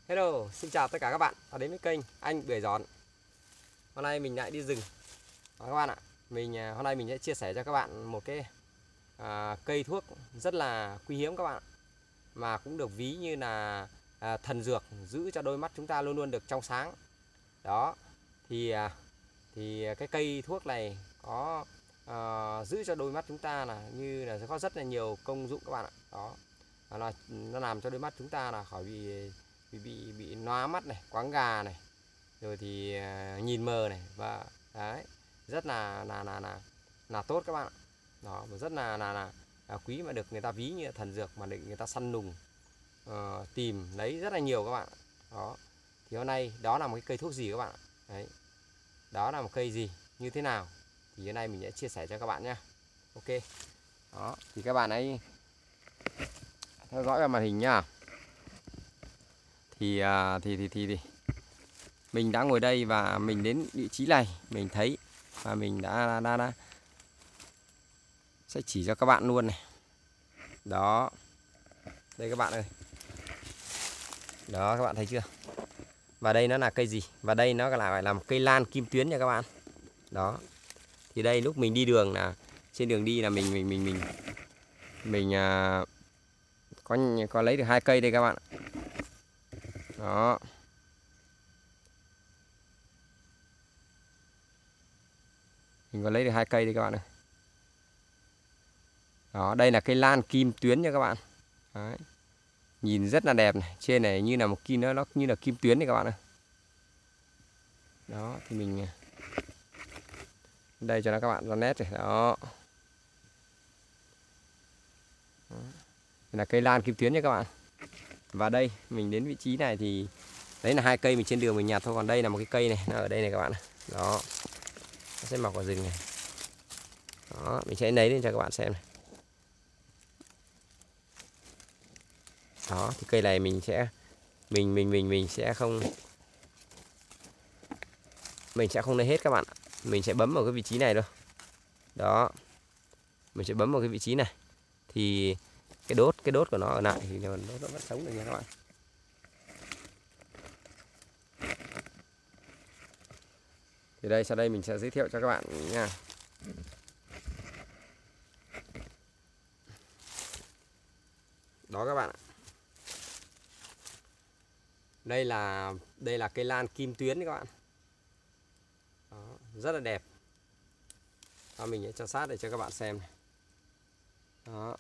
Hello, xin chào tất cả các bạn đã đến với kênh Anh Bưởi Giòn. Hôm nay mình lại đi rừng các bạn ạ. Hôm nay mình sẽ chia sẻ cho các bạn một cái cây thuốc rất là quý hiếm các bạn ạ. Mà cũng được ví như là thần dược giữ cho đôi mắt chúng ta luôn luôn được trong sáng. Đó. Thì cái cây thuốc này có giữ cho đôi mắt chúng ta như là có rất là nhiều công dụng các bạn ạ. Đó. Nó làm cho đôi mắt chúng ta là khỏi bị nóa mắt này, quáng gà này, rồi thì nhìn mờ này, và đấy rất là tốt các bạn ạ. Đó, và rất là quý, mà được người ta ví như là thần dược, mà được người ta săn lùng tìm lấy rất là nhiều các bạn ạ. Đó, thì hôm nay đó là một cái cây thuốc gì các bạn ạ. Đấy, đó là một cây gì, như thế nào thì hôm nay mình sẽ chia sẻ cho các bạn nhé. Ok, đó thì các bạn ấy theo dõi vào màn hình nhá. Thì mình đã ngồi đây và mình đến vị trí này, mình thấy và mình đã sẽ chỉ cho các bạn luôn này. Đó, đây các bạn ơi, đó các bạn thấy chưa? Và đây nó là cây gì? Và đây nó là một cây lan kim tuyến nha các bạn. Đó, thì đây lúc mình đi đường là trên đường đi là mình có lấy được 2 cây đây các bạn. Đó, mình có lấy được 2 cây đây các bạn ơi. Đó, đây là cây lan kim tuyến nha các bạn. Đấy, nhìn rất là đẹp này, trên này như là một kim, nó như là kim tuyến này các bạn ơi. Đó, thì mình đây cho nó các bạn rõ nét rồi. Đó, đây là cây lan kim tuyến nha các bạn. Và đây mình đến vị trí này thì đấy là 2 cây mình trên đường mình nhặt thôi, còn đây là một cái cây này, nó ở đây này các bạn. Đó, nó sẽ mọc vào rừng này. Đó, mình sẽ lấy lên cho các bạn xem này. Đó, thì cây này mình sẽ không lấy hết các bạn. Mình sẽ bấm vào cái vị trí này thôi. Đó, mình sẽ bấm vào cái vị trí này thì cái đốt của nó ở lại thì nó vẫn sống được nha các bạn. Thì đây, sau đây mình sẽ giới thiệu cho các bạn nha. Đó các bạn ạ. Đây là cây lan kim tuyến đấy các bạn. Đó, rất là đẹp. Và mình sẽ cho sát để cho các bạn xem này. Đó.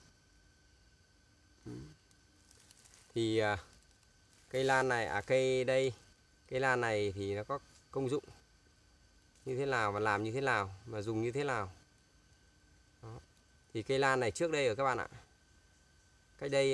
Thì cây lan này, cây lan này thì nó có công dụng như thế nào và làm như thế nào và dùng như thế nào. Đó. Thì cây lan này trước đây ở các bạn ạ, cách đây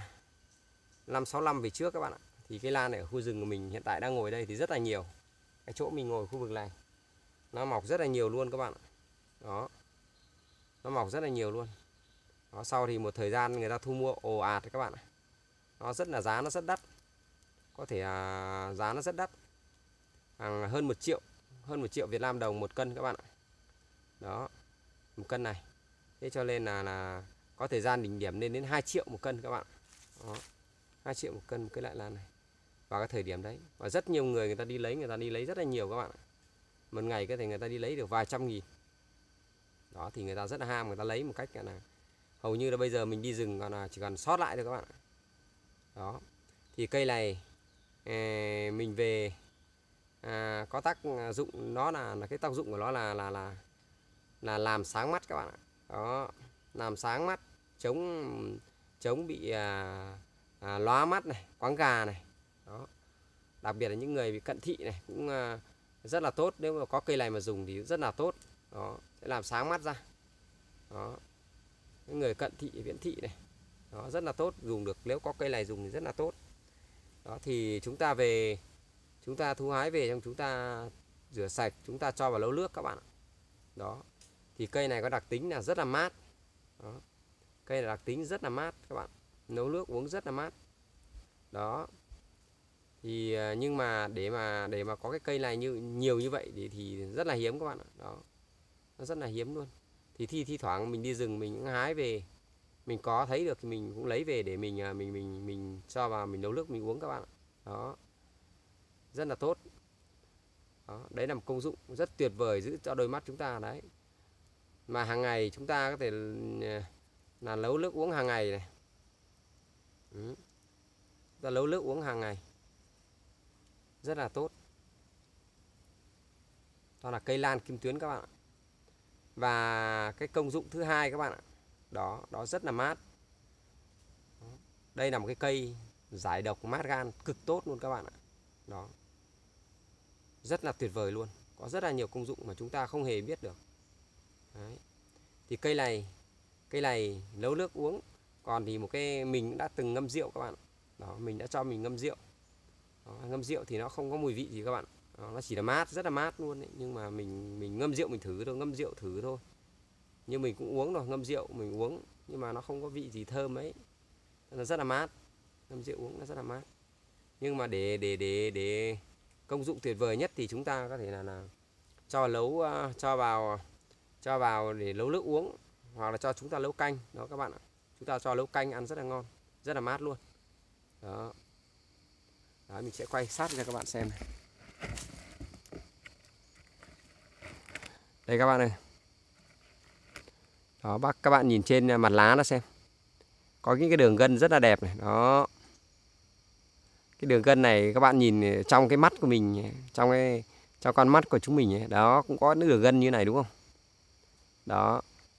5-6 năm về trước các bạn ạ, thì cây lan này ở khu rừng của mình hiện tại đang ngồi đây thì rất là nhiều. Cái chỗ mình ngồi khu vực này nó mọc rất là nhiều luôn các bạn ạ. Đó, nó mọc rất là nhiều luôn. Đó, sau thì một thời gian người ta thu mua ồ ạt các bạn ạ. Giá nó rất đắt, có thể giá nó rất đắt, hơn 1 triệu Việt Nam đồng một cân các bạn ạ. Đó, một cân này. Thế cho nên là có thời gian đỉnh điểm lên đến 2 triệu một cân các bạn. Đó, 2 triệu một cân một cái loại lan này vào cái thời điểm đấy. Và rất nhiều người ta đi lấy rất là nhiều các bạn ạ. Một ngày có thể người ta đi lấy được vài trăm nghìn. Đó, thì người ta rất là ham, người ta lấy một cách là hầu như là bây giờ mình đi rừng chỉ còn sót lại thôi các bạn ạ. Đó, thì cây này mình về có tác dụng, nó là cái tác dụng của nó là làm sáng mắt các bạn ạ. Đó, làm sáng mắt, chống bị lóa mắt này, quáng gà này. Đó, đặc biệt là những người bị cận thị này cũng rất là tốt, nếu mà có cây này mà dùng thì rất là tốt. Đó, sẽ làm sáng mắt ra. Đó, những người cận thị, viễn thị này, đó rất là tốt, dùng được, nếu có cây này dùng thì rất là tốt. Đó, thì chúng ta thu hái về, xong chúng ta rửa sạch, chúng ta cho vào nấu nước các bạn ạ. Đó, thì cây này có đặc tính là rất là mát. Đó, cây là đặc tính rất là mát các bạn, nấu nước uống rất là mát. Đó, thì nhưng mà để mà có cái cây này nhiều như vậy thì rất là hiếm các bạn ạ. Đó, nó rất là hiếm luôn. Thì thi thoảng mình đi rừng mình cũng hái về, mình có thấy được thì mình cũng lấy về để mình cho vào mình nấu nước mình uống các bạn ạ. Đó, rất là tốt. Đó, đấy là một công dụng rất tuyệt vời giữ cho đôi mắt chúng ta đấy. Mà hàng ngày chúng ta có thể là nấu nước uống hàng ngày này. Ta nấu nước uống hàng ngày rất là tốt. Đó là cây lan kim tuyến các bạn ạ. Và cái công dụng thứ hai các bạn ạ, đó rất là mát. Đây là một cái cây giải độc mát gan cực tốt luôn các bạn ạ. Đó, rất là tuyệt vời luôn. Có rất là nhiều công dụng mà chúng ta không hề biết được. Đấy. Thì cây này nấu nước uống. Còn thì một cái mình đã từng ngâm rượu các bạn. Đó, mình đã cho mình ngâm rượu. Đó, ngâm rượu thì nó không có mùi vị gì các bạn. Đó, nó chỉ là mát, rất là mát luôn ấy. Nhưng mà mình ngâm rượu mình thử thôi, ngâm rượu thử thôi. Nhưng mình cũng uống rồi, ngâm rượu mình uống nhưng mà nó không có vị gì thơm ấy. Nó rất là mát. Ngâm rượu uống nó rất là mát. Nhưng mà để công dụng tuyệt vời nhất thì chúng ta có thể là cho vào để nấu nước uống, hoặc là cho chúng ta nấu canh đó các bạn ạ. Chúng ta cho nấu canh ăn rất là ngon, rất là mát luôn. Đó. Đó, mình sẽ quay sát cho các bạn xem này. Đây các bạn ơi. Đó, các bạn nhìn trên mặt lá nó xem. Có những cái đường gân rất là đẹp này. Đó. Cái đường gân này các bạn nhìn trong cái mắt của mình, trong con mắt của chúng mình ấy. Đó, cũng có những đường gân như này đúng không? Đó.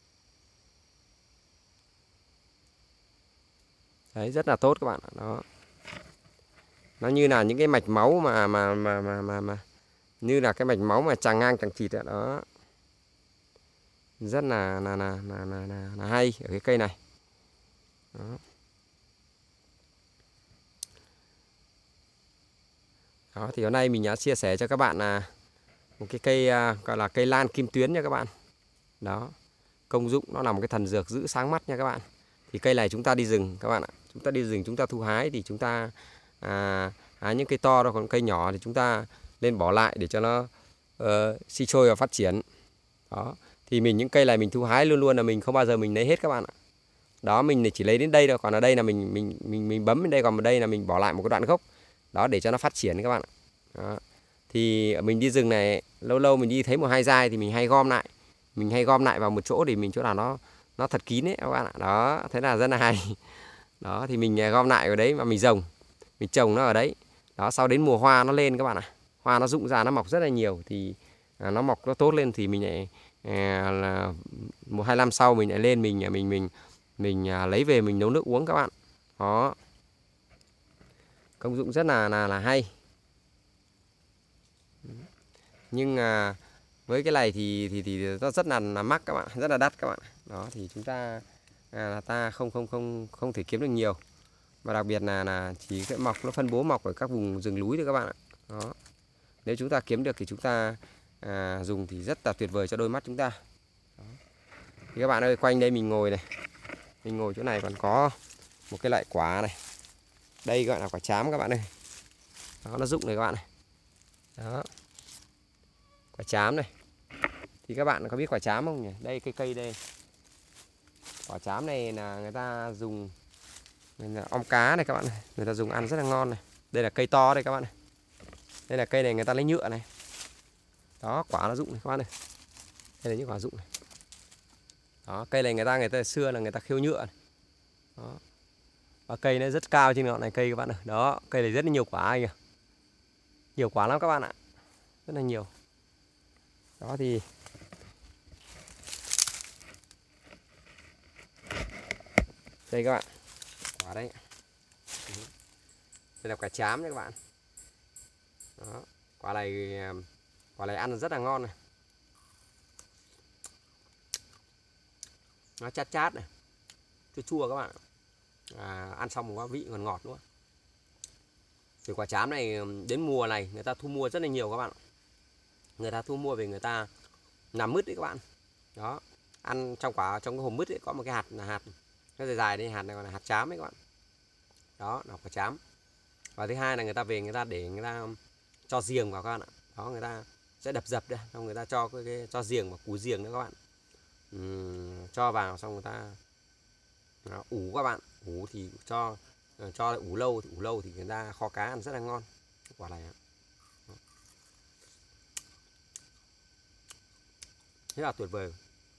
Đấy, rất là tốt các bạn. Đó. Nó như là những cái mạch máu mà như là cái mạch máu mà tràng ngang tràng chịt đó. Rất là hay ở cái cây này. Đó. Đó, thì hôm nay mình đã chia sẻ cho các bạn là một cái cây gọi là cây lan kim tuyến nha các bạn. Đó. Công dụng nó là một cái thần dược giữ sáng mắt nha các bạn. Thì cây này chúng ta đi rừng các bạn ạ. Chúng ta đi rừng chúng ta thu hái thì chúng ta hái những cây to đó, còn cây nhỏ thì chúng ta lên bỏ lại để cho nó sinh sôi và phát triển. Đó. Thì những cây này mình thu hái luôn luôn là mình không bao giờ mình lấy hết các bạn ạ. Đó, mình chỉ lấy đến đây thôi, còn ở đây là mình bấm đến đây, còn ở đây là mình bỏ lại một cái đoạn gốc. Đó, để cho nó phát triển các bạn ạ. Đó. Thì mình đi rừng này lâu lâu mình đi thấy một hai dai thì mình hay gom lại. Mình hay gom lại vào một chỗ để mình chỗ nào nó thật kín ấy các bạn ạ. Đó, thế là rất là hay. Đó, thì mình gom lại ở đấy mà mình trồng nó ở đấy. Đó, sau đến mùa hoa nó lên các bạn ạ. Hoa nó rụng ra nó mọc rất là nhiều thì nó mọc nó tốt lên thì mình lại là 1-2 năm sau mình lại lên mình lấy về mình nấu nước uống các bạn. Đó. Công dụng rất là hay. Nhưng với cái này thì nó rất là mắc các bạn, rất là đắt các bạn. Đó, thì chúng ta ta không thể kiếm được nhiều. Và đặc biệt là chỉ cái nó phân bố mọc ở các vùng rừng núi thôi các bạn ạ. Đó. Nếu chúng ta kiếm được thì chúng ta dùng thì rất là tuyệt vời cho đôi mắt chúng ta. Đó. Thì các bạn ơi, quanh đây mình ngồi này. Mình ngồi chỗ này còn có một cái loại quả này. Đây gọi là quả trám các bạn ơi. Đó, nó rụng này các bạn này. Đó. Quả trám này. Thì các bạn có biết quả trám không nhỉ? Đây cây đây. Quả trám này là người ta dùng là ong cá này các bạn này. Người ta dùng ăn rất là ngon này. Đây là cây to đây các bạn này. Đây là cây này người ta lấy nhựa này. Đó, quả nó rụng này các bạn này. Đây là những quả rụng này. Đó, cây này người ta xưa là người ta khêu nhựa này. Đó. Và cây nó rất cao trên ngọn này cây các bạn ơi. Đó, cây này rất là nhiều quả kìa. Nhiều quả lắm các bạn ạ. Rất là nhiều. Đó thì đây các bạn. Quả đấy. Đây là quả trám đấy các bạn. Đó, quả này ăn rất là ngon này. Nó chát chát này, chua chua các bạn. Ăn xong có vị còn ngọt nữa. Thì quả trám này đến mùa này người ta thu mua rất là nhiều các bạn. Người ta thu mua về người ta làm mứt đấy các bạn. Đó, ăn trong cái hộp mứt ấy có một cái hạt là hạt nó dài dài đây, hạt này gọi là hạt trám đấy các bạn. Đó là quả trám. Và thứ hai là người ta về người ta để người ta cho giềng vào các bạn ạ. Đó, người ta sẽ đập dập đây, xong người ta cho cho giềng vào củ giềng nữa các bạn. Cho vào xong người ta ủ các bạn. Ủ thì cho ủ lâu thì người ta kho cá ăn rất là ngon. Quả này Rất là tuyệt vời.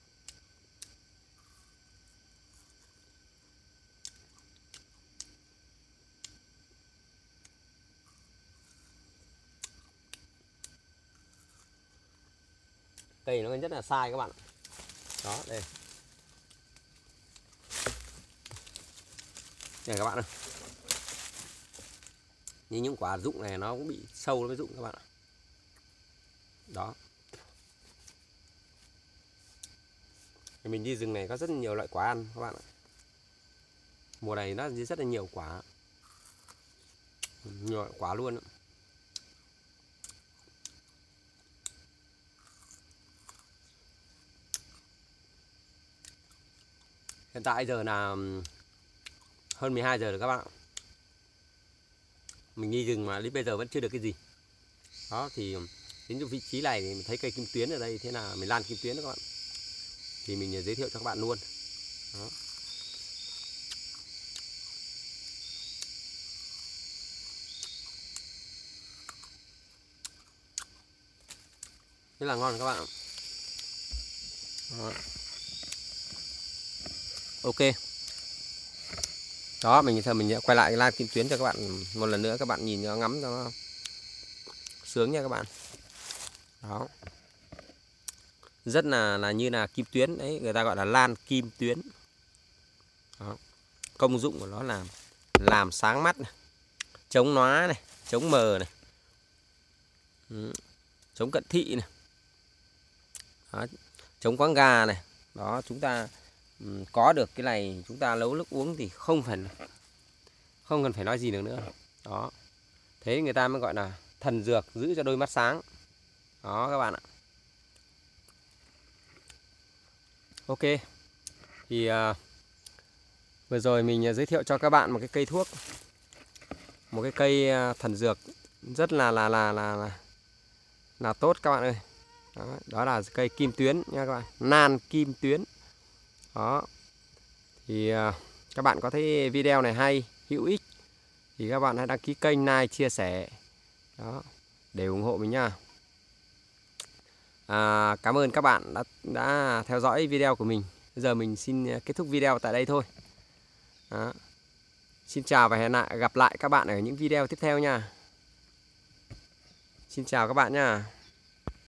Cây nó rất là sai các bạn. Đó, đây. Đây các bạn ơi. Như những quả rụng này nó cũng bị sâu nó mới rụng các bạn ạ. Đó. Thì mình đi rừng này có rất nhiều loại quả ăn các bạn ạ. Mùa này nó rất là nhiều quả. Nhiều loại quả luôn. Hiện tại giờ là hơn 12 giờ rồi các bạn ạ. Mình đi rừng mà đến bây giờ vẫn chưa được cái gì. Đó thì đến vị trí này thì mình thấy cây kim tuyến ở đây, thế là mình lan kim tuyến đó các bạn. Thì mình giới thiệu cho các bạn luôn. Đó. Rất là ngon các bạn ạ. Đó. Ok. Đó, mình sẽ quay lại cái lan kim tuyến cho các bạn một lần nữa, các bạn nhìn cho ngắm cho nó sướng nha các bạn. Đó. Rất là như là kim tuyến đấy, người ta gọi là lan kim tuyến. Đó. Công dụng của nó là làm sáng mắt này, chống nóa này, chống mờ này. Chống cận thị này. Đó. Chống quáng gà này. Đó, chúng ta có được cái này chúng ta nấu nước uống thì không cần phải nói gì được nữa. Đó. Thế người ta mới gọi là thần dược giữ cho đôi mắt sáng. Đó các bạn ạ. Ok. Thì vừa rồi mình giới thiệu cho các bạn một cái cây thuốc, một cái cây thần dược rất là tốt các bạn ơi. Đó là cây kim tuyến nha các bạn, nan kim tuyến. Đó. Thì các bạn có thấy video này hay, hữu ích thì các bạn hãy đăng ký kênh, like, chia sẻ. Đó, để ủng hộ mình nha. Cảm ơn các bạn đã theo dõi video của mình. Bây giờ mình xin kết thúc video tại đây thôi. Đó. Xin chào và hẹn gặp lại các bạn ở những video tiếp theo nha. Xin chào các bạn nha.